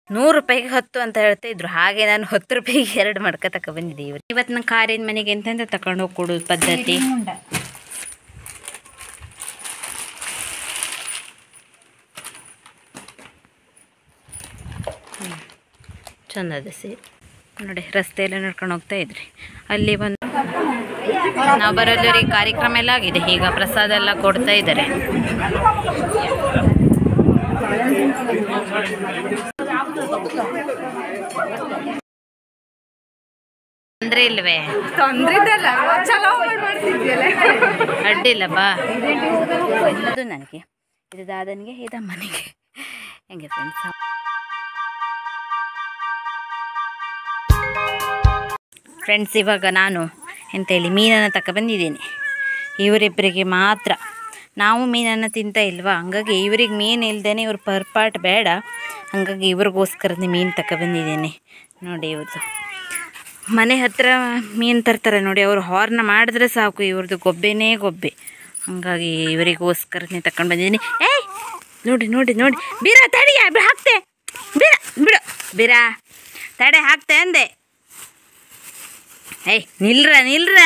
100 ರೂಪಾಯಿಗೆ 10 ಅಂತ ಹೇಳ್ತಾ ಇದ್ರು. ಹಾಗೆ ನಾನು 10 ರೂಪಾಯಿಗೆ 2 ಮಡ್ಕ ತಕ ಬಂದಿದ್ದೀವಿ. ಇವತ್ತು ನನ್ನ ಕಾರಿನ ಮನೆಗೆ ಎಂತೆಂತ ತಗೊಂಡು ಹೋಗಿ ಕೊಡೋದು ಪದ್ಧತಿ. ಚಂದದ ಸೀರೆ ನೋಡಿ, ರಸ್ತೆಯೆಲ್ಲ ನಡ್ಕೊಂಡು ಹೋಗ್ತಾ ಇದ್ರಿ. ಅಲ್ಲಿ ಬಂದು ನಾವು ಬರೋದ್ರಿಗೆ ಕಾರ್ಯಕ್ರಮ ಎಲ್ಲ ಆಗಿದೆ. ಈಗ ಪ್ರಸಾದ ಎಲ್ಲ ಕೊಡ್ತಾ ಇದ್ದಾರೆ. ತೊಂದ್ರೆ ಇಲ್ವೇ? ಅಡ್ಡಿಲ್ಲ ಬಾ. ಇದು ನನಗೆ, ಇದು ದಾದನಿಗೆ, ಇದು ಅಮ್ಮನಿಗೆ. ಹೆಂಗೆ ಫ್ರೆಂಡ್ಸ್, ಇವಾಗ ನಾನು ಎಂತೇಳಿ ಮೀನನ್ನು ತಕ ಬಂದಿದ್ದೀನಿ. ಇವರಿಬ್ಬರಿಗೆ ಮಾತ್ರ. ನಾವು ಮೀನನ್ನು ತಿಂತ ಇಲ್ವಾ, ಹಂಗಾಗಿ ಇವ್ರಿಗೆ ಮೀನು ಇಲ್ದೇನೆ ಇವ್ರು ಪರ್ಪಾಟ್ ಬೇಡ, ಹಾಗಾಗಿ ಇವ್ರಿಗೋಸ್ಕರನೇ ಮೀನು ತಕ ಬಂದಿದ್ದೀನಿ. ನೋಡಿ, ಇವ್ರದ್ದು ಮನೆ ಹತ್ತಿರ ಮೀನು ತರ್ತಾರೆ ನೋಡಿ, ಅವರು ಹಾರ್ನ ಮಾಡಿದ್ರೆ ಸಾಕು, ಇವ್ರದ್ದು ಗೊಬ್ಬೆನೇ ಗೊಬ್ಬೆ. ಹಾಗಾಗಿ ಇವರಿಗೋಸ್ಕರನೇ ತಗೊಂಡು ಬಂದಿದ್ದೀನಿ. ಏಯ್ ನೋಡಿ ನೋಡಿ ನೋಡಿ, ಬೀರ ತಡಿಯ ಹಾಕ್ತೆ, ಬೀರ ಬಿಡು, ಬೀರ ತಡೆ ಹಾಕ್ತೆ ಅಂದೆ. ಏಯ್ ನಿಲ್ರ ನಿಲ್ರ.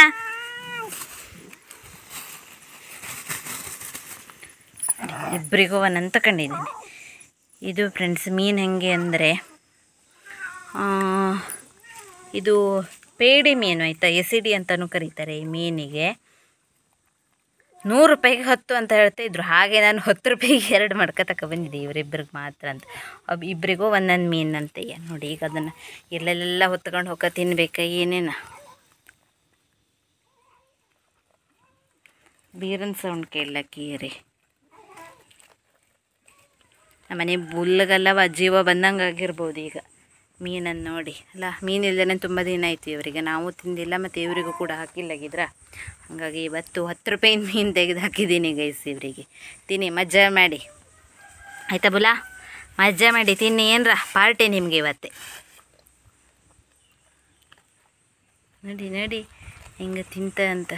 ಇಬ್ಬರಿಗೂ ಒಂದನ್ನು ತಗೊಂಡಿದ್ದೀನಿ. ಇದು ಫ್ರೆಂಡ್ಸ್ ಮೀನು ಹೆಂಗೆ ಅಂದರೆ, ಇದು ಪೇಡಿ ಮೀನು ಆಯಿತಾ, ಎಸಿಡಿ ಅಂತಲೂ ಕರೀತಾರೆ ಈ ಮೀನಿಗೆ. 100 ರೂಪಾಯಿಗೆ 10 ಅಂತ ಹೇಳ್ತಾ ಇದ್ರು. ಹಾಗೆ ನಾನು 10 ರೂಪಾಯಿಗೆ 2 ಮಡ್ಕ ತಕ ಬಂದಿದ್ದೆ ಇವರಿಬ್ಬರಿಗೆ ಮಾತ್ರ ಅಂತ. ಇಬ್ಬರಿಗೂ ಒಂದೊಂದು ಮೀನಂತೆ. ನೋಡಿ, ಈಗ ಅದನ್ನು ಎಲ್ಲೆಲ್ಲ ಹೊತ್ಕೊಂಡು ಹೋಗ ತಿನ್ಬೇಕಾ ಏನೇನ. ಬೀರನ್ ಸೌಂಡ್ ಕೇಳಕ್ಕೀರಿ. ನಮ್ಮನೆ ಬುಲ್ಲಗಲ್ಲವ ಜೀವ ಬಂದಂಗೆ ಆಗಿರ್ಬೋದು ಈಗ ಮೀನನ್ನು ನೋಡಿ ಅಲ್ಲ. ಮೀನಿಲ್ಲದೇ ತುಂಬ ದಿನ ಆಯಿತು ಇವರಿಗೆ, ನಾವು ತಿಂದಿಲ್ಲ ಮತ್ತು ಇವರಿಗೂ ಕೂಡ ಹಾಕಿಲ್ಲಾಗಿದ್ರ. ಹಾಗಾಗಿ ಇವತ್ತು 10 ರೂಪಾಯಿನ ಮೀನು ತೆಗೆದು ಹಾಕಿದ್ದೀನಿ ಗೈಸ್ ಇವರಿಗೆ. ತಿನ್ನಿ, ಮಜಾ ಮಾಡಿ ಆಯಿತಾ ಬುಲಾ, ಮಜಾ ಮಾಡಿ ತಿನ್ನಿ. ಏನರ ಪಾರ್ಟಿ ನಿಮಗೆ ಇವತ್ತೇ. ನೋಡಿ ನೋಡಿ ಹೆಂಗೆ ತಿಂತ ಅಂತ.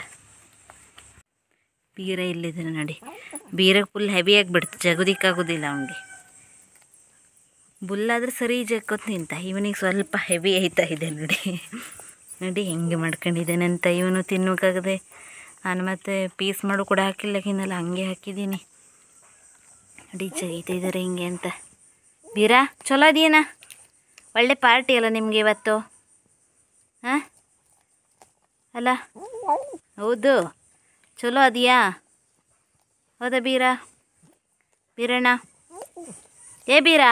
ಬೀರ ಇಲ್ಲಿದೆ ನೋಡಿ, ಬೀರ ಫುಲ್ ಹೆವಿ ಆಗಿಬಿಡ್ತು, ಜಗುದಿಕ್ಕಾಗೋದಿಲ್ಲ ಅವನಿಗೆ. ಬುಲ್ಲಾದ್ರೆ ಸರಿ ಜಕ್ಕೊತ್ ನಿಂತ, ಇವನಿಗೆ ಸ್ವಲ್ಪ ಹೆವಿ ಆಯ್ತಾ ಇದೆ ನೋಡಿ. ನೋಡಿ ಹೆಂಗೆ ಮಾಡ್ಕೊಂಡಿದ್ದೇನೆ ಅಂತ. ಇವನು ತಿನ್ನೋಕ್ಕಾಗದೆ ನಾನು ಮತ್ತೆ ಪೀಸ್ ಮಾಡು ಕೂಡ ಹಾಕಿಲ್ಲಕಿನ್ನಲ್ಲ, ಹಂಗೆ ಹಾಕಿದ್ದೀನಿ ನೋಡಿ. ಜಗೀತಾ ಇದ್ದಾರೆ ಹಿಂಗೆ ಅಂತ. ಬೀರಾ ಚಲೋ ಅದೇನ, ಒಳ್ಳೆ ಪಾರ್ಟಿ ಅಲ್ಲ ನಿಮಗೆ ಇವತ್ತು, ಹಾಂ ಅಲ್ಲ? ಹೌದು, ಚಲೋ ಅದೆಯಾ? ಹೌದಾ ಬೀರಾ? ಬೀರಣ್ಣ, ಏ ಬೀರಾ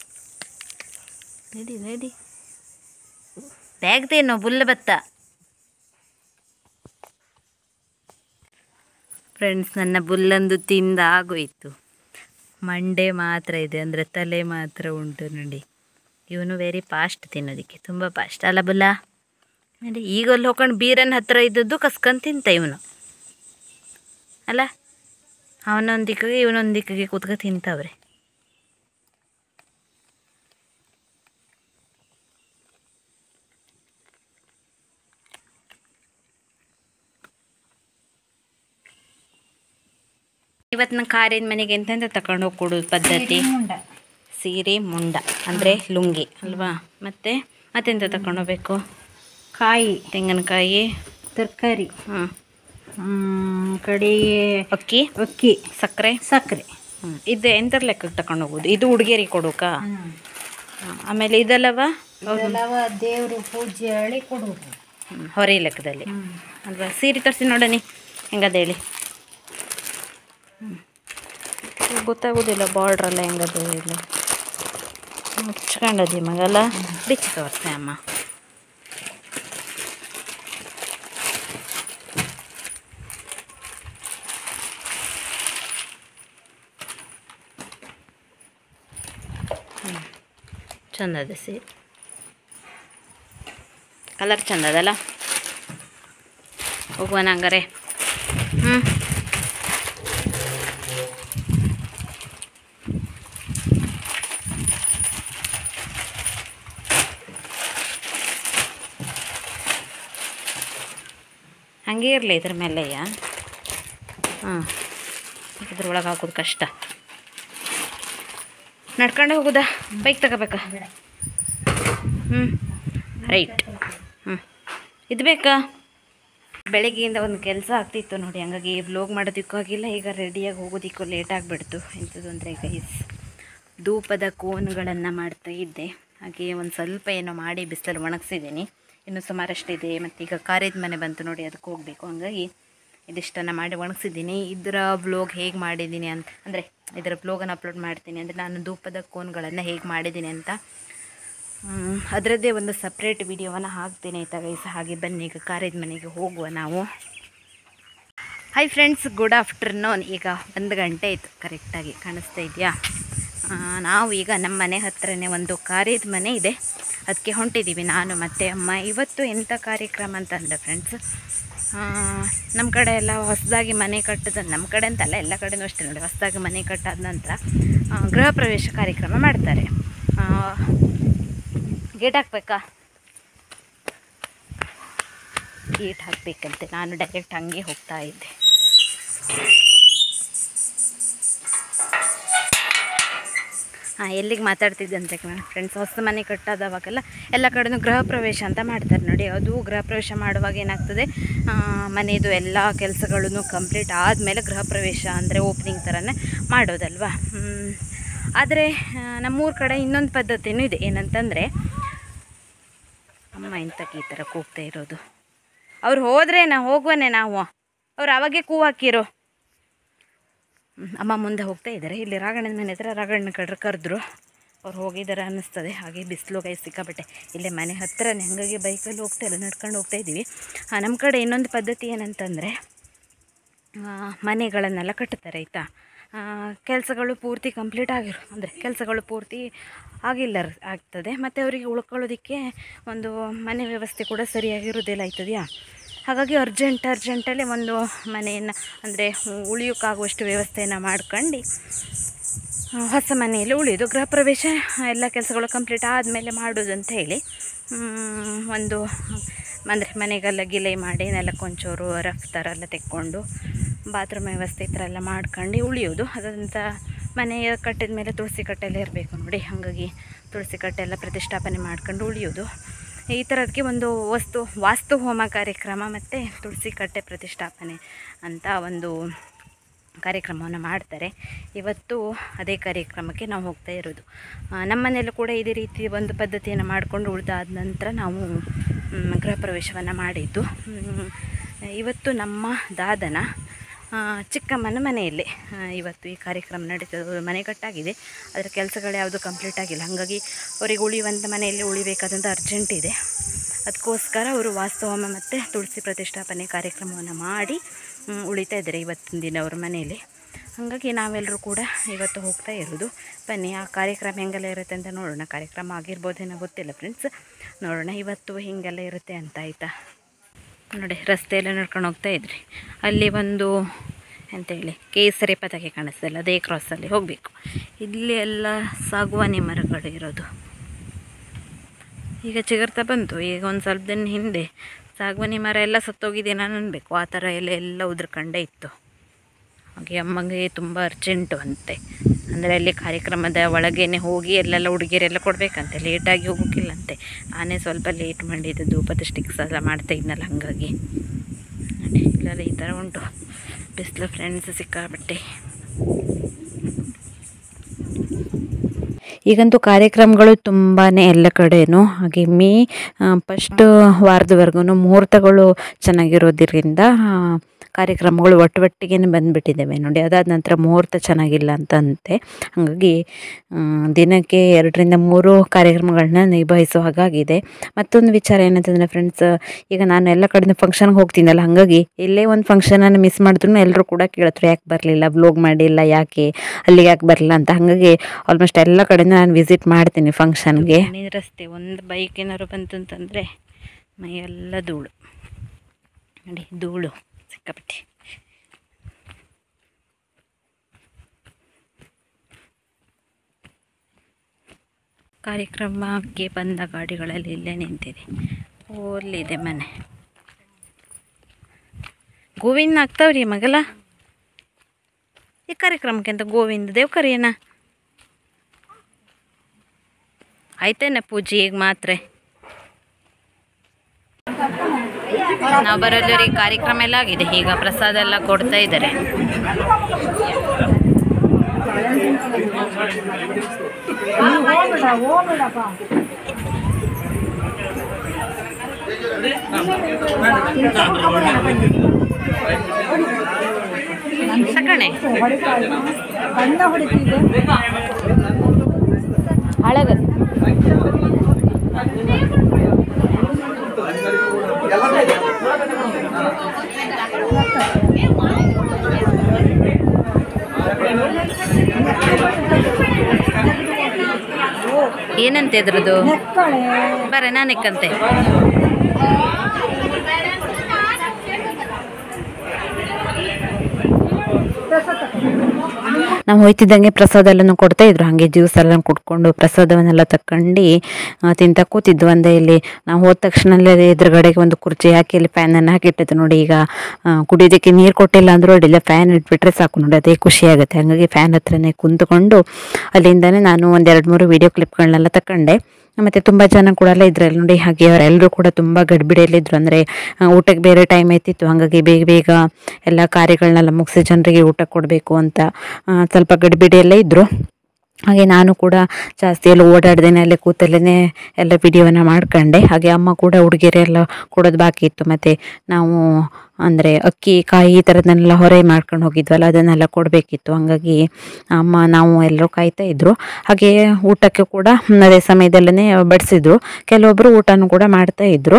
ನಡಿ ನಡಿ, ಬ್ಯಾಗ್ತೇನೋ ಬುಲ್ಲ ಬತ್ತ. ಫ್ರೆಂಡ್ಸ್, ನನ್ನ ಬುಲ್ಲಂದು ತಿಂದಾಗೋಯ್ತು. ಮಂಡೆ ಮಾತ್ರ ಇದೆ, ಅಂದರೆ ತಲೆ ಮಾತ್ರ ಉಂಟು ನೋಡಿ. ಇವನು ವೆರಿ ಫಾಸ್ಟ್ ತಿನ್ನೋದಕ್ಕೆ, ತುಂಬ ಫಾಸ್ಟ್ ಅಲ್ಲ ಬುಲ್ಲ? ನೋಡಿ, ಈಗ ಅಲ್ಲಿ ಹೋಗ್ಕೊಂಡು ಬೀರನ ಹತ್ರ ಇದ್ದದ್ದು ಕಸ್ಕೊಂಡು ತಿಂತ ಇವನು ಅಲ್ಲ. ಅವನೊಂದಿಕ್ಕಿಗೆ ಇವನೊಂದಿಕ್ಕಿಗೆ ಕೂತ್ಕೊಂಡು ತಿಂತವ್ರೆ. ಇವತ್ತು ನನ್ನ ಕಾರಿನ ಮನೆಗೆ ಎಂತೆಂತ ತಗೊಂಡು ಹೋಗಿ ಕೊಡೋದು ಪದ್ಧತಿ. ಸೀರೆ ಮುಂಡ ಅಂದರೆ ಲುಂಗಿ ಅಲ್ವಾ? ಮತ್ತೆಂತ ತಗೊಂಡು ಹೋಗ್ಬೇಕು? ಕಾಯಿ, ತೆಂಗಿನಕಾಯಿ, ತರಕಾರಿ, ಕಡೆಗೆ ಅಕ್ಕಿ, ಸಕ್ಕರೆ. ಇದು ಎಂಥರ ಲೆಕ್ಕಕ್ಕೆ ತಗೊಂಡು ಹೋಗೋದು? ಇದು ಹುಡುಗಿಯರಿಗೆ ಕೊಡೋಕಾ? ಆಮೇಲೆ ಇದೆಲ್ಲವ ದೇವರು ಪೂಜೆ ಹೇಳಿ ಕೊಡೋದು, ಹೊರೆ ಲೆಕ್ಕದಲ್ಲಿ ಅಲ್ವಾ? ಸೀರೆ ತರಿಸಿ ನೋಡನಿ ಹೆಂಗದ ಹೇಳಿ. ಗೊತ್ತಾಗೋದಿಲ್ಲ ಬಾರ್ಡ್ರೆಲ್ಲ ಹೆಂಗದು ಇಲ್ಲ, ಮುಚ್ಕೊಂಡದಿ ಮಗಲ್ಲ. ಬಿಚ್ಚಿ ತೋರಿಸ್ತೆ ಅಮ್ಮ. ಚಂದದ ಸೀರೆ, ಕಲರ್ ಚಂದದಲ್ಲ. ಹೋಗುವನ ಹಂಗಾರೆ? ಹಂಗೆ ಇರಲಿ ಇದ್ರ ಮೇಲೆಯ. ಇದ್ರೊಳಗೆ ಹಾಕೋದು ಕಷ್ಟ. ನಡ್ಕೊಂಡೆ ಹೋಗುದಾ? ಬೈಕ್ ತಗೋಬೇಕಾ? ಹ್ಞೂ ರೈಟ್. ಹ್ಞೂ ಇದು ಬೇಕಾ? ಬೆಳಗ್ಗೆಯಿಂದ ಒಂದು ಕೆಲಸ ಆಗ್ತಿತ್ತು ನೋಡಿ, ಹಂಗಾಗಿ ವ್ಲಾಗ್ ಮಾಡೋದಕ್ಕೂ ಆಗಿಲ್ಲ. ಈಗ ರೆಡಿಯಾಗಿ ಹೋಗೋದಕ್ಕೂ ಲೇಟ್ ಆಗಿಬಿಡ್ತು. ಎಂಥದ್ದು ಅಂದರೆ ಗೈಸ್, ಧೂಪದ ಕೋನ್ಗಳನ್ನು ಮಾಡ್ತಾ ಇದ್ದೆ. ಹಾಗೆ ಒಂದು ಸ್ವಲ್ಪ ಏನೋ ಮಾಡಿ ಬಿಸಿಲಲ್ಲಿ ಒಣಗಿಸಿದ್ದೀನಿ. ಇನ್ನೂ ಸುಮಾರಷ್ಟಿದೆ. ಮತ್ತು ಈಗ ಕಾರಿದ ಮನೆ ಬಂತು ನೋಡಿ, ಅದಕ್ಕೆ ಹೋಗಬೇಕು. ಹಂಗಾಗಿ ಇದಿಷ್ಟನ್ನು ಮಾಡಿ ಒಣಗಿಸಿದ್ದೀನಿ. ಇದರ ವ್ಲಾಗ್ ಹೇಗೆ ಮಾಡಿದ್ದೀನಿ ಅಂತ ಅಂದರೆ ಇದರ ವ್ಲಾಗನ್ನು ಅಪ್ಲೋಡ್ ಮಾಡ್ತೀನಿ. ಅಂದರೆ ನಾನು ಧೂಪದ ಕೋನ್ಗಳನ್ನು ಹೇಗೆ ಮಾಡಿದ್ದೀನಿ ಅಂತ ಅದರದ್ದೇ ಒಂದು ಸಪ್ರೇಟ್ ವಿಡಿಯೋವನ್ನು ಹಾಕ್ತೀನಿ ಆಯಿತಾ ಗೈಸ್. ಹಾಗೆ ಬನ್ನಿ ಈಗ ಕಾರಿದ ಮನೆಗೆ ಹೋಗುವ ನಾವು. Hi friends, good afternoon. ಈಗ 1 ಗಂಟೆ ಆಯಿತು ಕರೆಕ್ಟಾಗಿ, ಕಾಣಿಸ್ತಾ ಇದೆಯಾ? ನಾವು ಈಗ ನಮ್ಮ ಮನೆ ಹತ್ರನೇ ಒಂದು ಕಾರಿದ ಮನೆ ಇದೆ, ಅದಕ್ಕೆ ಹೊಂಟಿದ್ದೀವಿ ನಾನು ಮತ್ತು ಅಮ್ಮ. ಇವತ್ತು ಎಂಥ ಕಾರ್ಯಕ್ರಮ ಅಂತಂದರೆ ಫ್ರೆಂಡ್ಸ್, ನಮ್ಮ ಕಡೆ ಎಲ್ಲ ಹೊಸದಾಗಿ ಮನೆ ಕಟ್ಟಿದ, ನಮ್ಮ ಕಡೆ ಅಂತಲ್ಲ ಎಲ್ಲ ಕಡೆನೂ ಅಷ್ಟೇ ನೋಡಿ, ಹೊಸದಾಗಿ ಮನೆ ಕಟ್ಟಾದ ನಂತರ ಗೃಹ ಪ್ರವೇಶ ಕಾರ್ಯಕ್ರಮ ಮಾಡ್ತಾರೆ. ಗೇಟ್ ಹಾಕಬೇಕಾ? ಗೇಟ್ ಹಾಕಬೇಕಂತೆ. ನಾನು ಡೈರೆಕ್ಟ್ ಹಂಗೆ ಹೋಗ್ತಾ ಇದ್ದೆ. ಎಲ್ಲಿಗೆ ಮಾತಾಡ್ತಿದ್ದೆ ಅಂತ ಫ್ರೆಂಡ್ಸ್, ಹೊಸ ಮನೆ ಕಟ್ಟಾದವಾಗೆಲ್ಲ ಎಲ್ಲ ಕಡೆನೂ ಗೃಹ ಪ್ರವೇಶ ಅಂತ ಮಾಡ್ತಾರೆ ನೋಡಿ. ಅದು ಗೃಹ ಪ್ರವೇಶ ಮಾಡುವಾಗ ಏನಾಗ್ತದೆ, ಮನೆಯದು ಎಲ್ಲ ಕೆಲಸಗಳೂ ಕಂಪ್ಲೀಟ್ ಆದಮೇಲೆ ಗೃಹ ಪ್ರವೇಶ ಅಂದರೆ ಓಪನಿಂಗ್ ಥರನೇ ಮಾಡೋದಲ್ವಾ. ಆದರೆ ನಮ್ಮೂರ ಕಡೆ ಇನ್ನೊಂದು ಪದ್ಧತಿನೂ ಇದೆ. ಏನಂತಂದರೆ, ಅಮ್ಮ ಇಂಥಕ್ಕೆ ಈ ಥರ ಕೂಗ್ತಾ ಇರೋದು. ಅವ್ರು ಹೋದರೆ ಹೋಗುವನೇ ನಾವು, ಅವ್ರು ಅವಾಗೆ ಕೂವು ಹಾಕಿರೋ. ಅಮ್ಮ ಮುಂದೆ ಹೋಗ್ತಾ ಇದ್ದಾರೆ. ಇಲ್ಲಿ ರಾಘಣ್ಣನ ಮನೆ ಹತ್ರ ರಾಘಣ್ಣ ಕಡ್ರು ಕರೆದ್ರು, ಅವ್ರು ಹೋಗಿದ್ದಾರೆ ಅನ್ನಿಸ್ತದೆ. ಹಾಗೆ ಬಿಸಿಲು ಗೈ ಸಿಕ್ಕಾಬಟ್ಟೆ. ಇಲ್ಲೇ ಮನೆ ಹತ್ತಿರನೇ, ಹಾಗಾಗಿ ಬೈಕಲ್ಲಿ ಹೋಗ್ತಾ ಇಲ್ಲ, ನಡ್ಕೊಂಡು ಹೋಗ್ತಾ ಇದ್ದೀವಿ. ನಮ್ಮ ಕಡೆ ಇನ್ನೊಂದು ಪದ್ಧತಿ ಏನಂತಂದರೆ, ಮನೆಗಳನ್ನೆಲ್ಲ ಕಟ್ಟುತ್ತಾರೆ ಆಯಿತಾ. ಕೆಲಸಗಳು ಪೂರ್ತಿ ಕಂಪ್ಲೀಟ್ ಆಗಿರೋ, ಅಂದರೆ ಕೆಲಸಗಳು ಪೂರ್ತಿ ಆಗಿಲ್ಲ ಆಗ್ತದೆ. ಮತ್ತು ಅವರಿಗೆ ಉಳ್ಕೊಳ್ಳೋದಕ್ಕೆ ಒಂದು ಮನೆ ವ್ಯವಸ್ಥೆ ಕೂಡ ಸರಿಯಾಗಿರೋದಿಲ್ಲ ಆಯ್ತದೆಯಾ. ಹಾಗಾಗಿ ಅರ್ಜೆಂಟಲ್ಲಿ ಒಂದು ಮನೆಯನ್ನು ಅಂದರೆ ಉಳಿಯೋಕ್ಕಾಗುವಷ್ಟು ವ್ಯವಸ್ಥೆಯನ್ನು ಮಾಡ್ಕೊಂಡು ಹೊಸ ಮನೆಯಲ್ಲಿ ಉಳಿಯೋದು. ಗೃಹ ಪ್ರವೇಶ ಎಲ್ಲ ಕೆಲಸಗಳು ಕಂಪ್ಲೀಟ್ ಆದಮೇಲೆ ಮಾಡೋದು ಅಂತ ಹೇಳಿ ಒಂದು ಅಂದರೆ ಮನೆಗೆಲ್ಲ ಗಿಲೈ ಮಾಡಿ ನೆಲಕ್ಕೊಂಚೂರು ರಫ್ ಥರ ಎಲ್ಲ ತೆಕ್ಕೊಂಡು ಬಾತ್ರೂಮ್ ವ್ಯವಸ್ಥೆ ಈ ಥರ ಎಲ್ಲ ಮಾಡ್ಕೊಂಡು ಉಳಿಯೋದು. ಅದಂತ ಮನೆಯ ಕಟ್ಟಿದ ಮೇಲೆ ತುಳಸಿ ಕಟ್ಟೆಲ್ಲ ಇರಬೇಕು ನೋಡಿ, ಹಾಗಾಗಿ ತುಳಸಿ ಕಟ್ಟೆ ಎಲ್ಲ ಪ್ರತಿಷ್ಠಾಪನೆ ಮಾಡ್ಕೊಂಡು ಉಳಿಯೋದು. ಈ ಥರದಕ್ಕೆ ಒಂದು ವಾಸ್ತು ಹೋಮ ಕಾರ್ಯಕ್ರಮ ಮತ್ತು ತುಳಸಿ ಕಟ್ಟೆ ಪ್ರತಿಷ್ಠಾಪನೆ ಅಂತ ಒಂದು ಕಾರ್ಯಕ್ರಮವನ್ನು ಮಾಡ್ತಾರೆ. ಇವತ್ತು ಅದೇ ಕಾರ್ಯಕ್ರಮಕ್ಕೆ ನಾವು ಹೋಗ್ತಾ ಇರೋದು. ನಮ್ಮ ಮನೆಯಲ್ಲೂ ಕೂಡ ಇದೇ ರೀತಿ ಒಂದು ಪದ್ಧತಿಯನ್ನು ಮಾಡಿಕೊಂಡು ಉಳಿದಾದ ನಂತರ ನಾವು ಗೃಹ ಪ್ರವೇಶವನ್ನು ಮಾಡಿದ್ದು. ಇವತ್ತು ನಮ್ಮ ದಾದನ ಚಿಕ್ಕಮ್ಮನ ಮನೆಯಲ್ಲಿ ಇವತ್ತು ಈ ಕಾರ್ಯಕ್ರಮ ನಡೀತದೆ. ಮನೆ ಕಟ್ಟಾಗಿದೆ, ಅದರ ಕೆಲಸಗಳು ಯಾವುದು ಕಂಪ್ಲೀಟ್ ಆಗಿಲ್ಲ. ಹಾಗಾಗಿ ಅವರಿಗೆ ಉಳಿಯುವಂಥ ಮನೆಯಲ್ಲಿ ಉಳಿಬೇಕಾದಂಥ ಅರ್ಜೆಂಟ್ ಇದೆ. ಅದಕ್ಕೋಸ್ಕರ ಅವರು ವಾಸ್ತುಹೋಮ ಮತ್ತು ತುಳಸಿ ಪ್ರತಿಷ್ಠಾಪನೆ ಕಾರ್ಯಕ್ರಮವನ್ನು ಮಾಡಿ ಉಳಿತಾ ಇದ್ದಾರೆ ಇವತ್ತಿನ ದಿನ ಅವ್ರ ಮನೆಯಲ್ಲಿ. ಹಾಗಾಗಿ ನಾವೆಲ್ಲರೂ ಕೂಡ ಇವತ್ತು ಹೋಗ್ತಾ ಇರೋದು. ಬನ್ನಿ ಆ ಕಾರ್ಯಕ್ರಮ ಹೆಂಗೆಲ್ಲ ಇರುತ್ತೆ ಅಂತ ನೋಡೋಣ. ಕಾರ್ಯಕ್ರಮ ಆಗಿರ್ಬೋದೇನೋ ಗೊತ್ತಿಲ್ಲ ಫ್ರೆಂಡ್ಸ್, ನೋಡೋಣ ಇವತ್ತು ಹಿಂಗೆಲ್ಲ ಇರುತ್ತೆ ಅಂತ ಆಯಿತಾ. ನೋಡಿ ರಸ್ತೆಯೆಲ್ಲ ನಡ್ಕೊಂಡು ಹೋಗ್ತಾ ಇದ್ರಿ, ಅಲ್ಲಿ ಒಂದು ಎಂತೇಳಿ ಕೇಸರಿ ಪತಾಕೆ ಕಾಣಿಸ್ತಲ್ಲ, ಅದೇ ಕ್ರಾಸಲ್ಲಿ ಹೋಗಬೇಕು. ಇಲ್ಲಿ ಎಲ್ಲ ಸಾಗುವಾನಿ ಮರಗಳು ಇರೋದು. ಈಗ ಚಿಗುರ್ತಾ ಬಂತು. ಈಗ ಒಂದು ಸ್ವಲ್ಪ ದಿನ ಹಿಂದೆ ಸಾಗುವಾನಿ ಮರ ಎಲ್ಲ ಸತ್ತೋಗಿದೆ ನಾನು ಅನ್ಬೇಕು, ಆ ಥರ ಎಲ್ಲ ಉದ್ರಕಂಡೇ ಇತ್ತು. ಹಾಗೆ ಅಮ್ಮಂಗೆ ತುಂಬ ಅರ್ಜೆಂಟು ಅಂತೆ, ಅಂದರೆ ಅಲ್ಲಿ ಕಾರ್ಯಕ್ರಮದ ಒಳಗೇನೆ ಹೋಗಿ ಎಲ್ಲೆಲ್ಲ ಹುಡುಗಿಯರೆಲ್ಲ ಕೊಡಬೇಕಂತೆ, ಲೇಟಾಗಿ ಹೋಗೋಕ್ಕಿಲ್ಲಂತೆ. ನಾನೇ ಸ್ವಲ್ಪ ಲೇಟ್ ಮಾಡಿದ್ದೆ, ಧೂಪದ ಸ್ಟಿಕ್ಸ್ ಎಲ್ಲ ಮಾಡ್ತಾ ಇದ್ನಲ್ಲ, ಹಾಗಾಗಿ ನೋಡಿ ಇಲ್ಲೆಲ್ಲ ಈ ಥರ ಉಂಟು ಬಿಸಿಲು ಫ್ರೆಂಡ್ಸ್ ಸಿಕ್ಕಾಬಟ್ಟೆ. ಈಗಂತೂ ಕಾರ್ಯಕ್ರಮಗಳು ತುಂಬಾ ಎಲ್ಲ ಕಡೆಯೂ. ಹಾಗೆ ಫಸ್ಟ್ ವಾರದವರೆಗೂ ಮುಹೂರ್ತಗಳು ಚೆನ್ನಾಗಿರೋದ್ರಿಂದ ಕಾರ್ಯಕ್ರಮಗಳು ಒಟ್ಟಿಗೆ ಬಂದುಬಿಟ್ಟಿದ್ದಾವೆ ನೋಡಿ. ಅದಾದ ನಂತರ ಮುಹೂರ್ತ ಚೆನ್ನಾಗಿಲ್ಲ ಅಂತಂತೆ, ಹಾಗಾಗಿ ದಿನಕ್ಕೆ 2 ರಿಂದ 3 ಕಾರ್ಯಕ್ರಮಗಳನ್ನ ನಿಭಾಯಿಸೋ ಹಾಗಾಗಿದೆ. ಮತ್ತೊಂದು ವಿಚಾರ ಏನಂತಂದರೆ ಫ್ರೆಂಡ್ಸ್, ಈಗ ನಾನು ಎಲ್ಲ ಕಡೆಯಿಂದ ಫಂಕ್ಷನ್ಗೆ ಹೋಗ್ತೀನಲ್ಲ, ಹಾಗಾಗಿ ಎಲ್ಲೇ ಒಂದು ಫಂಕ್ಷನನ್ನು ಮಿಸ್ ಮಾಡಿದ್ರು ಎಲ್ಲರೂ ಕೂಡ ಕೇಳಿದ್ರು ಯಾಕೆ ಬರಲಿಲ್ಲ, ವ್ಲಾಗ್ ಮಾಡಿಲ್ಲ, ಯಾಕೆ ಅಲ್ಲಿಗೆ ಯಾಕೆ ಬರಲಿಲ್ಲ ಅಂತ. ಹಾಗಾಗಿ ಆಲ್ಮೋಸ್ಟ್ ಎಲ್ಲ ಕಡೆಯಿಂದ ನಾನು ವಿಸಿಟ್ ಮಾಡ್ತೀನಿ ಫಂಕ್ಷನ್ಗೆ. ರಸ್ತೆ ಒಂದು ಬೈಕ್ ಏನಾದ್ರು ಬಂತಂತಂದರೆ ಮೈಯೆಲ್ಲ ಧೂಳು ನೋಡಿ, ಧೂಳು ಸಿಕ್ಕಾಪಟ್ಟೆ. ಕಾರ್ಯಕ್ರಮಕ್ಕೆ ಬಂದ ಗಾಡಿಗಳಲ್ಲಿ ಇಲ್ಲೇ ನಿಂತಿದೆ. ಅಲ್ಲಿದೆ ಮನೆ. ಗೋವಿಂದ ಆಗ್ತಾವ್ರಿ ಮಗಲ ಈ ಕಾರ್ಯಕ್ರಮಕ್ಕೆ ಅಂತ ಗೋವಿಂದ ದೇವ್ ಕರಿಯನ ಆಯ್ತೇನೆ ಪೂಜೆ ಈಗ ಮಾತ್ರ ನಾವು ಬರೋದ್ರಿಗೆ ಕಾರ್ಯಕ್ರಮ ಎಲ್ಲ ಆಗಿದೆ. ಈಗ ಪ್ರಸಾದ ಎಲ್ಲ ಕೊಡ್ತಾ ಇದ್ದಾರೆ. ಸಕಣೆ ಹಳಗ ಏನಂತೆ ಇದ್ರದ್ದು ಬರ ನಾನಕ್ಕಂತೆ ನಾವು ಹೋಯ್ತಿದ್ದಂಗೆ ಪ್ರಸಾದ ಎಲ್ಲನೂ ಕೊಡ್ತಾ ಇದ್ರು. ಹಾಗೆ ಜ್ಯೂಸ್ ಎಲ್ಲ ಕುಟ್ಕೊಂಡು ಪ್ರಸಾದವನ್ನೆಲ್ಲ ತಕೊಂಡು ತಿಂತ ಕೂತಿದ್ವು. ಒಂದೇ ಇಲ್ಲಿ ನಾವು ಹೋದ ತಕ್ಷಣಲ್ಲೇ ಎದುರುಗಡೆಗೆ ಒಂದು ಕುರ್ಚಿ ಹಾಕಿ ಅಲ್ಲಿ ಫ್ಯಾನನ್ನು ಹಾಕಿಟ್ಟಿದ್ದು ನೋಡಿ. ಈಗ ಕುಡಿಯೋದಕ್ಕೆ ನೀರು ಕೊಟ್ಟಿಲ್ಲ ಅಂದರೂ ಅಡ್ಡಿಲ್ಲ, ಫ್ಯಾನ್ ಇಟ್ಬಿಟ್ರೆ ಸಾಕು ನೋಡಿ, ಅದೇ ಖುಷಿ ಆಗುತ್ತೆ. ಹಾಗಾಗಿ ಫ್ಯಾನ್ ಹತ್ರನೇ ಕುಂತ್ಕೊಂಡು ಅಲ್ಲಿಂದನೇ ನಾನು ಒಂದೆರಡು ಮೂರು ವೀಡಿಯೋ ಕ್ಲಿಪ್ಗಳನ್ನೆಲ್ಲ ತಗೊಂಡೆ. ಮತ್ತು ತುಂಬ ಜನ ಕೂಡ ಎಲ್ಲ ಇದ್ರಲ್ಲಿ ನೋಡಿ. ಹಾಗೆ ಅವರೆಲ್ಲರೂ ಕೂಡ ತುಂಬ ಗಡಿಬಿಡಿಯಲ್ಲಿದ್ದರು. ಅಂದರೆ ಊಟಕ್ಕೆ ಬೇರೆ ಟೈಮ್ ಆಯ್ತಿತ್ತು, ಹಾಗಾಗಿ ಬೇಗ ಬೇಗ ಎಲ್ಲ ಕಾರ್ಯಗಳನ್ನೆಲ್ಲ ಮುಗಿಸಿ ಜನರಿಗೆ ಊಟ ಕೊಡಬೇಕು ಅಂತ ಸ್ವಲ್ಪ ಗಡಿಬಿಡಿಯಲ್ಲೇ ಇದ್ದರು. ಹಾಗೆ ನಾನು ಕೂಡ ಜಾಸ್ತಿ ಎಲ್ಲ ಓಡಾಡ್ದೇನೆ, ಅಲ್ಲೇ ಕೂತಲ್ಲೇ ಎಲ್ಲ ವಿಡಿಯೋವನ್ನು ಮಾಡ್ಕೊಂಡೆ. ಹಾಗೆ ಅಮ್ಮ ಕೂಡ ಉಡುಗೊರೆ ಎಲ್ಲ ಕೊಡೋದು ಬಾಕಿ ಇತ್ತು. ಮತ್ತು ನಾವು ಅಂದರೆ ಅಕ್ಕಿ ಕಾಯಿ ಈ ಥರದನ್ನೆಲ್ಲ ಹೊರೆ ಮಾಡ್ಕೊಂಡು ಹೋಗಿದ್ವಲ್ಲ, ಅದನ್ನೆಲ್ಲ ಕೊಡಬೇಕಿತ್ತು. ಹಾಗಾಗಿ ಅಮ್ಮ ನಾವು ಎಲ್ಲರೂ ಕಾಯ್ತಾ ಇದ್ದರು. ಹಾಗೆ ಊಟಕ್ಕೆ ಕೂಡ ಅದೇ ಸಮಯದಲ್ಲೇ ಬಡಿಸಿದ್ರು. ಕೆಲವೊಬ್ಬರು ಊಟನೂ ಕೂಡ ಮಾಡ್ತಾಯಿದ್ರು.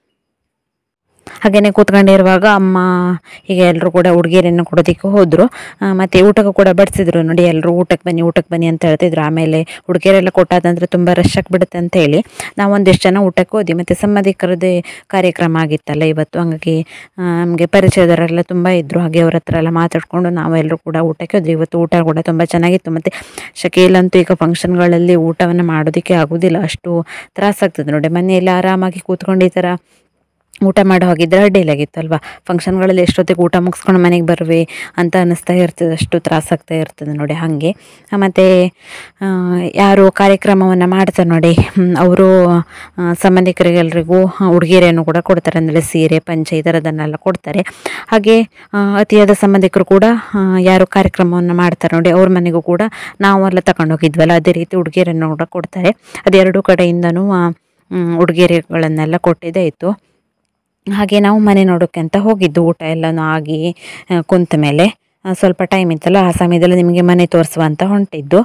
ಹಾಗೆಯೇ ಕೂತ್ಕೊಂಡಿರುವಾಗ ಅಮ್ಮ ಹೀಗೆ ಎಲ್ಲರೂ ಕೂಡ ಉಡುಗೊರೆಯನ್ನು ಕೊಡೋದಕ್ಕೆ ಹೋದರು. ಮತ್ತು ಊಟಕ್ಕೂ ಕೂಡ ಬಡಿಸಿದ್ರು ನೋಡಿ. ಎಲ್ಲರೂ ಊಟಕ್ಕೆ ಬನ್ನಿ ಅಂತ ಹೇಳ್ತಿದ್ರು. ಆಮೇಲೆ ಉಡುಗೊರೆ ಎಲ್ಲ ಕೊಟ್ಟಾದಂದರೆ ತುಂಬ ರಶ್ ಆಗಿಬಿಡುತ್ತೆ ಅಂತ ಹೇಳಿ ನಾವು ಒಂದಿಷ್ಟು ಜನ ಊಟಕ್ಕೆ ಹೋದ್ವಿ. ಮತ್ತು ಸಂಬಂಧಿಕರದ್ದೇ ಕಾರ್ಯಕ್ರಮ ಆಗಿತ್ತಲ್ಲ ಇವತ್ತು, ಹಾಗಾಗಿ ನಮಗೆ ಪರಿಚಯದವರೆಲ್ಲ ತುಂಬ ಇದ್ದರು. ಹಾಗೆ ಅವ್ರ ಹತ್ರ ಎಲ್ಲ ಮಾತಾಡಿಕೊಂಡು ನಾವೆಲ್ಲರೂ ಕೂಡ ಊಟಕ್ಕೆ ಹೋದ್ವಿ. ಇವತ್ತು ಊಟ ಕೂಡ ತುಂಬ ಚೆನ್ನಾಗಿತ್ತು. ಮತ್ತು ಶೆಕೆಯಲ್ಲಂತೂ ಈಗ ಫಂಕ್ಷನ್ಗಳಲ್ಲಿ ಊಟವನ್ನು ಮಾಡೋದಕ್ಕೆ ಆಗೋದಿಲ್ಲ, ಅಷ್ಟು ತ್ರಾಸಾಗ್ತದೆ ನೋಡಿ. ಮನೆಯಲ್ಲಿ ಆರಾಮಾಗಿ ಕೂತ್ಕೊಂಡು ಈ ಥರ ಊಟ ಮಾಡೋ ಹೋಗಿದ್ರೆ ಅಡ್ಡಿಲಾಗಿತ್ತು ಅಲ್ವಾ. ಫಂಕ್ಷನ್ಗಳಲ್ಲಿ ಎಷ್ಟೊತ್ತಿಗೆ ಊಟ ಮುಗಿಸ್ಕೊಂಡು ಮನೆಗೆ ಬರುವೆ ಅಂತ ಅನ್ನಿಸ್ತಾ ಇರ್ತದೆ, ಅಷ್ಟು ತ್ರಾಸಾಗ್ತಾ ಇರ್ತದೆ ನೋಡಿ. ಹಾಗೆ ಮತ್ತು ಯಾರು ಕಾರ್ಯಕ್ರಮವನ್ನು ಮಾಡ್ತಾರೆ ನೋಡಿ, ಅವರು ಸಂಬಂಧಿಕರಿಗೆಲ್ರಿಗೂ ಉಡುಗೊರೆಯನ್ನು ಕೂಡ ಕೊಡ್ತಾರೆ. ಅಂದರೆ ಸೀರೆ ಪಂಚೆ ಈ ಥರದನ್ನೆಲ್ಲ ಕೊಡ್ತಾರೆ. ಹಾಗೆ ಅತಿಯಾದ ಸಂಬಂಧಿಕರು ಕೂಡ ಯಾರು ಕಾರ್ಯಕ್ರಮವನ್ನು ಮಾಡ್ತಾರೆ ನೋಡಿ, ಅವ್ರ ಮನೆಗೂ ಕೂಡ ನಾವೆಲ್ಲ ತಗೊಂಡು ಹೋಗಿದ್ವಲ್ಲ, ಅದೇ ರೀತಿ ಉಡುಗೊರೆಯನ್ನು ಕೂಡ ಕೊಡ್ತಾರೆ. ಅದೆರಡೂ ಕಡೆಯಿಂದನೂ ಉಡುಗೊರೆಗಳನ್ನೆಲ್ಲ ಕೊಟ್ಟಿದ್ದೇ ಇತ್ತು. ಹಾಗೆ ನಾವು ಮನೆ ನೋಡೋಕ್ಕೆ ಅಂತ ಹೋಗಿದ್ದು. ಊಟ ಎಲ್ಲನೂ ಆಗಿ ಕುಂತ ಮೇಲೆ ಸ್ವಲ್ಪ ಟೈಮ್ ಇತ್ತಲ್ಲ, ಆ ಸಮಯದಲ್ಲಿ ನಿಮಗೆ ಮನೆ ತೋರಿಸುವ ಅಂತ ಹೊಂಟಿದ್ದು.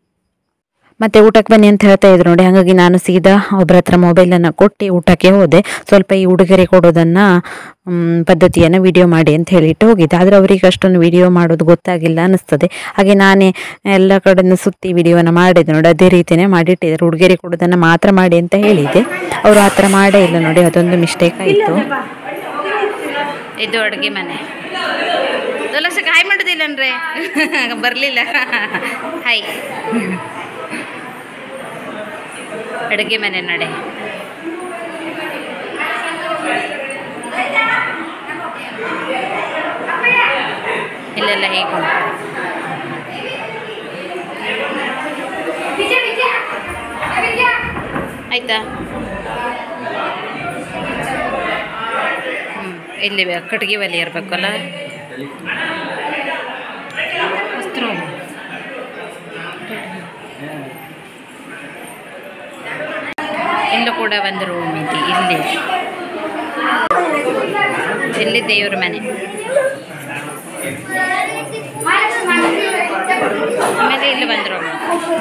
ಮತ್ತು ಊಟಕ್ಕೆ ಬನ್ನಿ ಅಂತ ಹೇಳ್ತಾ ಇದ್ರು ನೋಡಿ. ಹಾಗಾಗಿ ನಾನು ಸೀದಾ ಒಬ್ಬರ ಹತ್ರ ಮೊಬೈಲನ್ನು ಕೊಟ್ಟು ಊಟಕ್ಕೆ ಹೋದೆ. ಸ್ವಲ್ಪ ಈ ಉಡುಗೊರೆ ಕೊಡೋದನ್ನು ಪದ್ಧತಿಯನ್ನು ವಿಡಿಯೋ ಮಾಡಿ ಅಂತ ಹೇಳಿಟ್ಟು ಹೋಗಿದ್ದೆ. ಆದರೆ ಅವರಿಗೆ ಅಷ್ಟೊಂದು ವಿಡಿಯೋ ಮಾಡೋದು ಗೊತ್ತಾಗಿಲ್ಲ ಅನ್ನಿಸ್ತದೆ. ಹಾಗೆ ನಾನೇ ಎಲ್ಲ ಕಡೆಯನ್ನು ಸುತ್ತಿ ವಿಡಿಯೋನ ಮಾಡಿದೆ ನೋಡಿ. ಅದೇ ರೀತಿಯೇ ಮಾಡಿಟ್ಟಿದ್ದಾರೆ. ಉಡುಗೊರೆ ಕೊಡೋದನ್ನು ಮಾತ್ರ ಮಾಡಿ ಅಂತ ಹೇಳಿದ್ದೆ, ಅವರು ಆ ಥರ ಮಾಡೇ ಇಲ್ಲ ನೋಡಿ. ಅದೊಂದು ಮಿಸ್ಟೇಕ್ ಆಯಿತು. ಇದು ಅಡುಗೆ ಮನೆ ತುಳಸಕ್ಕೆ ಹಾಯ್ ಮಾಡೋದಿಲ್ಲನ್ರಿ, ಬರಲಿಲ್ಲ. ಹಾಯ್, ಅಡುಗೆ ಮನೆ ನಡೆ. ಇಲ್ಲೆಲ್ಲ ಹೇಗೆ ಆಯ್ತಾ? ಇಲ್ಲಿ ಕಟ್ಟಿಗೆ ಒಲೆ ಇರಬೇಕಲ್ಲ. ಇಲ್ಲೂ ಕೂಡ ಒಂದು ರೂಮ್ ಇದೆ. ಇಲ್ಲಿ ದೇವ್ರ ಮನೆ, ಆಮೇಲೆ ಇಲ್ಲಿ ಒಂದು ರೂಮ್.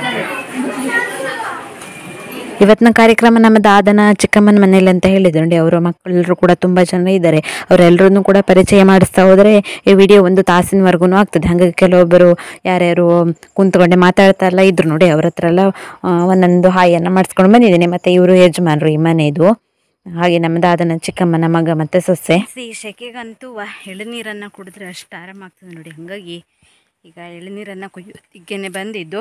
ಇವತ್ತಿನ ಕಾರ್ಯಕ್ರಮ ನಮ್ಮ ದಾದನ ಚಿಕ್ಕಮ್ಮನ ಮನೇಲಿ ಅಂತ ಹೇಳಿದ್ರು ನೋಡಿ. ಅವರ ಮಕ್ಕಳೆಲ್ಲರೂ ಕೂಡ ತುಂಬ ಜನ ಇದ್ದಾರೆ. ಅವರೆಲ್ಲರನ್ನೂ ಕೂಡ ಪರಿಚಯ ಮಾಡಿಸ್ತಾ ಹೋದರೆ ಈ ವಿಡಿಯೋ ಒಂದು ತಾಸಿನವರೆಗೂ ಆಗ್ತದೆ. ಹಾಗಾಗಿ ಕೆಲವೊಬ್ಬರು ಯಾರ್ಯಾರು ಕುಂತ್ಕೊಂಡೆ ಮಾತಾಡ್ತಾ ಎಲ್ಲ ಇದ್ರು ನೋಡಿ, ಅವ್ರ ಹತ್ರ ಎಲ್ಲ ಒಂದೊಂದು ಹಾಯನ್ನು ಮಾಡಿಸ್ಕೊಂಡು ಬಂದಿದ್ದೀನಿ. ಮತ್ತು ಇವರು ಯಜಮಾನರು ಈ ಮನೆಯದು. ಹಾಗೆ ನಮ್ಮ ದಾದನ ಚಿಕ್ಕಮ್ಮನ ಮಗ ಮತ್ತು ಸೊಸೆ. ಈ ಸೆಕೆಗಂತೂ ಎಳನೀರನ್ನು ಕುಡಿದ್ರೆ ಅಷ್ಟು ಆರಾಮಾಗ್ತದೆ ನೋಡಿ. ಹಾಗಾಗಿ ಈಗ ಎಳನೀರನ್ನು ಕೊಯ್ಯೋದಕ್ಕೇನೆ ಬಂದಿದ್ದು.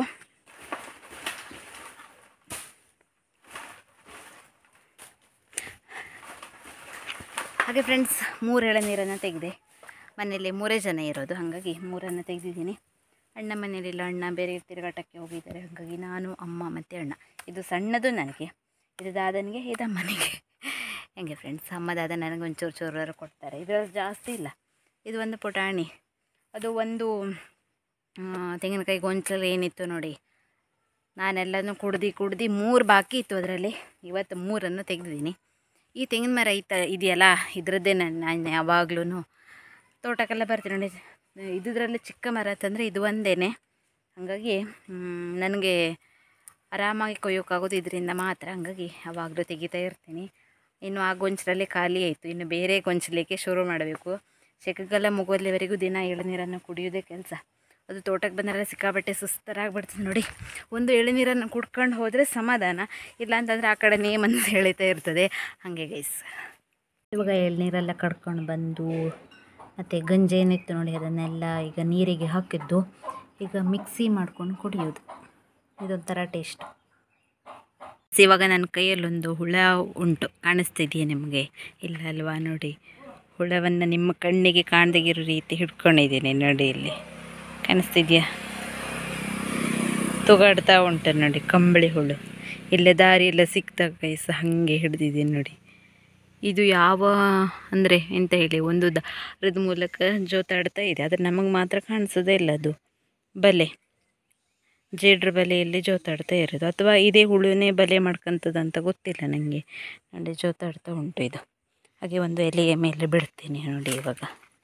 ಹಾಗೆ ಫ್ರೆಂಡ್ಸ್, 3 ಎಳನೀರನ್ನು ತೆಗೆದೆ. ಮನೆಯಲ್ಲಿ 3 ಜನ ಇರೋದು, ಹಾಗಾಗಿ 3 ತೆಗೆದಿದ್ದೀನಿ. ಅಣ್ಣ ಮನೆಯಲ್ಲಿಲ್ಲ, ಅಣ್ಣ ಬೇರೆ ತಿರುಗಾಟಕ್ಕೆ ಹೋಗಿದ್ದಾರೆ. ಹಾಗಾಗಿ ನಾನು, ಅಮ್ಮ ಮತ್ತು ಅಣ್ಣ. ಇದು ಸಣ್ಣದು ನನಗೆ, ಇದು ದಾದನಿಗೆ, ಇದು ಅಮ್ಮನಿಗೆ. ಹೆಂಗೆ ಫ್ರೆಂಡ್ಸ್, ಅಮ್ಮ ದಾದ ನನಗೆ ಒಂಚೂರು ಚೂರು ಕೊಡ್ತಾರೆ. ಇದರಲ್ಲಿ ಜಾಸ್ತಿ ಇಲ್ಲ. ಇದು ಒಂದು ಪುಟಾಣಿ, ಅದು ಒಂದು ತೆಂಗಿನಕಾಯಿ ಗೊಂಚಲು ಏನಿತ್ತು ನೋಡಿ, ನಾನೆಲ್ಲನೂ ಕುಡ್ದು 3 ಬಾಕಿ ಇತ್ತು ಅದರಲ್ಲಿ. ಇವತ್ತು 3 ತೆಗೆದಿದ್ದೀನಿ. ಈ ತೆಂಗಿನ ಮರ ಇದೆಯಲ್ಲ, ಇದರದ್ದೇ ನಾನು ಯಾವಾಗ್ಲೂ ತೋಟಕ್ಕೆಲ್ಲ ಬರ್ತೀನಿ ನೋಡಿ. ಇದರಲ್ಲಿ ಚಿಕ್ಕ ಮರ ಅಂತಂದರೆ ಇದು ಒಂದೇ. ಹಾಗಾಗಿ ನನಗೆ ಆರಾಮಾಗಿ ಕೊಯ್ಯೋಕ್ಕಾಗೋದು ಇದರಿಂದ ಮಾತ್ರ. ಹಾಗಾಗಿ ಯಾವಾಗಲೂ ತೆಗಿತಾ ಇರ್ತೀನಿ. ಇನ್ನು ಆ ಗೊಂಚಲಲ್ಲಿ ಖಾಲಿ ಆಯಿತು, ಇನ್ನು ಬೇರೆ ಗೊಂಚಲಿಗೆ ಶುರು ಮಾಡಬೇಕು. ಸೆಕೆಗೆಲ್ಲ ಮುಗೋಲ್ಲಿವರೆಗೂ ದಿನ ಎಳನೀರನ್ನು ಕುಡಿಯೋದೇ ಕೆಲಸ. ಅದು ತೋಟಕ್ಕೆ ಬಂದರೆಲ್ಲ ಸಿಕ್ಕಾಬಟ್ಟೆ ಸುಸ್ತರಾಗ್ಬಿಡ್ತದೆ ನೋಡಿ. ಒಂದು ಎಳನೀರನ್ನು ಕುಡ್ಕೊಂಡು ಹೋದರೆ ಸಮಾಧಾನ, ಇಲ್ಲಾಂತಂದರೆ ಆ ಕಡೆನೇ ಮನಸ್ಸು ಎಳಿತಾ ಇರ್ತದೆ. ಹಾಗೆ ಗೈಸ್, ಇವಾಗ ಎಳನೀರೆಲ್ಲ ಕಡ್ಕೊಂಡು ಬಂದು ಮತ್ತು ಗಂಜಿ ಏನಿತ್ತು ನೋಡಿ ಅದನ್ನೆಲ್ಲ ಈಗ ನೀರಿಗೆ ಹಾಕಿದ್ದು ಈಗ ಮಿಕ್ಸಿ ಮಾಡ್ಕೊಂಡು ಕುಡಿಯೋದು. ಇದೊಂಥರ ಟೇಸ್ಟ್. ಇವಾಗ ನನ್ನ ಕೈಯಲ್ಲೊಂದು ಹುಳ ಉಂಟು, ಕಾಣಿಸ್ತಿದೆಯೇ ನಿಮಗೆ? ಇಲ್ಲ ಅಲ್ವಾ? ನೋಡಿ, ಹುಳವನ್ನು ನಿಮ್ಮ ಕಣ್ಣಿಗೆ ಕಾಣದಿರೋ ರೀತಿ ಹಿಡ್ಕೊಂಡಿದ್ದೀನಿ ನೋಡಿ. ಇಲ್ಲಿ ಕಾಣಿಸ್ತಿದೆಯಾ? ತುಗಾಡ್ತಾ ಉಂಟು ನೋಡಿ, ಕಂಬಳಿ ಹುಳು. ಇಲ್ಲೇ ದಾರಿಯೆಲ್ಲ ಸಿಕ್ತಾಗ ಗೈಸ್ ಹಾಗೆ ಹಿಡ್ದಿದ್ದೀನಿ ನೋಡಿ. ಇದು ಯಾವ ಅಂದರೆ ಎಂತ ಹೇಳಿ, ಒಂದು ದಾರದ ಮೂಲಕ ಜೋತಾಡ್ತಾ ಇದೆ. ಆದರೆ ನಮಗೆ ಮಾತ್ರ ಕಾಣಿಸೋದೇ ಇಲ್ಲ. ಅದು ಬಲೆ, ಜೇಡ್ರ ಬಲೆಯಲ್ಲಿ ಜೋತಾಡ್ತಾ ಇರೋದು, ಅಥವಾ ಇದೇ ಹುಳುನೇ ಬಲೆ ಮಾಡ್ಕೊತದಂತ ಗೊತ್ತಿಲ್ಲ ನನಗೆ. ನೋಡಿ ಜೋತಾಡ್ತಾ ಉಂಟು ಇದು. ಹಾಗೆ ಒಂದು ಎಲೆಯ ಮೇಲೆ ಬಿಡ್ತೀನಿ ನೋಡಿ. ಇವಾಗ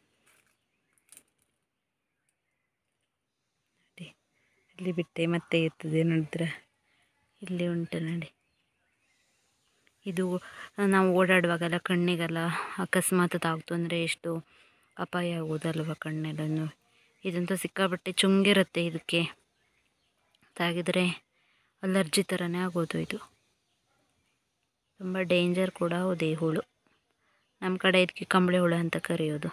ನೋಡಿ, ಇಲ್ಲಿ ಬಿಟ್ಟೆ ಮತ್ತೆ ಇರ್ತದೆ ನೋಡಿದ್ರೆ, ಇಲ್ಲಿ ಉಂಟು ನೋಡಿ. ಇದು ನಾವು ಓಡಾಡುವಾಗೆಲ್ಲ ಕಣ್ಣಿಗೆಲ್ಲ ಅಕಸ್ಮಾತ್ ತಾಗ್ತು ಅಂದರೆ ಎಷ್ಟು ಅಪಾಯ ಆಗೋದಲ್ವ ಕಣ್ಣೆಲ್ಲೂ. ಇದಂತೂ ಸಿಕ್ಕಾಬಟ್ಟೆ ಚುಂಗಿರುತ್ತೆ, ಇದಕ್ಕೆ ತಾಗಿದರೆ ಅಲರ್ಜಿ ಥರನೇ ಆಗೋದು. ಇದು ತುಂಬ ಡೇಂಜರ್ ಕೂಡ ಹೌದು ಈ ಹುಳು. ನಮ್ಮ ಕಡೆ ಇದಕ್ಕೆ ಕಂಬಳಿ ಹುಳು ಅಂತ ಕರೆಯೋದು.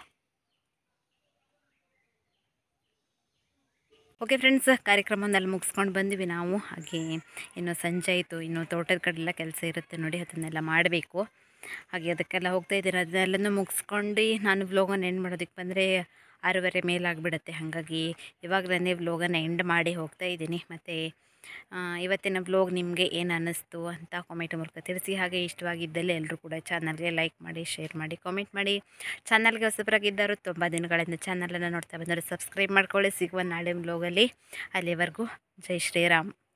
ಓಕೆ ಫ್ರೆಂಡ್ಸ್, ಕಾರ್ಯಕ್ರಮವನ್ನೆಲ್ಲ ಮುಗಿಸ್ಕೊಂಡು ಬಂದ್ವಿ ನಾವು. ಹಾಗೆ ಇನ್ನು ಸಂಜೆ ಆಯಿತು, ಇನ್ನು ತೋಟದ ಕಡೆಲ್ಲ ಕೆಲಸ ಇರುತ್ತೆ ನೋಡಿ, ಅದನ್ನೆಲ್ಲ ಮಾಡಬೇಕು. ಹಾಗೆ ಅದಕ್ಕೆಲ್ಲ ಹೋಗ್ತಾಯಿದ್ದೀನಿ. ಅದನ್ನೆಲ್ಲನೂ ಮುಗಿಸ್ಕೊಂಡು ನಾನು ವ್ಲೋಗನ್ನು ಎಂಡ್ ಮಾಡೋದಕ್ಕೆ ಬಂದರೆ 6:30 ಮೇಲಾಗಿಬಿಡುತ್ತೆ. ಹಾಗಾಗಿ ಇವಾಗಲೇ ವ್ಲೋಗನ್ನು ಎಂಡ್ ಮಾಡಿ ಹೋಗ್ತಾಯಿದ್ದೀನಿ. ಮತ್ತು ಇವತ್ತಿನ ವ್ಲೋಗ್ ನಿಮಗೆ ಏನು ಅನ್ನಿಸ್ತು ಅಂತ ಕಾಮೆಂಟ್ ಮೂಲಕ ತಿಳಿಸಿ. ಹಾಗೆ ಇಷ್ಟವಾಗಿದ್ದಲ್ಲಿ ಎಲ್ಲರೂ ಕೂಡ ಚಾನಲ್ಗೆ ಲೈಕ್ ಮಾಡಿ, ಶೇರ್ ಮಾಡಿ, ಕಾಮೆಂಟ್ ಮಾಡಿ. ಚಾನಲ್ಗೆ ಹೊಸಬರಾಗಿದ್ದರು ತುಂಬ ದಿನಗಳಿಂದ ಚಾನಲನ್ನು ನೋಡ್ತಾ ಬಂದರೆ ಸಬ್ಸ್ಕ್ರೈಬ್ ಮಾಡ್ಕೊಳ್ಳಿ. ಸಿಗುವ ನಾಳೆ ವ್ಲೋಗಲ್ಲಿ. ಅಲ್ಲಿವರೆಗೂ ಜೈ ಶ್ರೀರಾಮ್.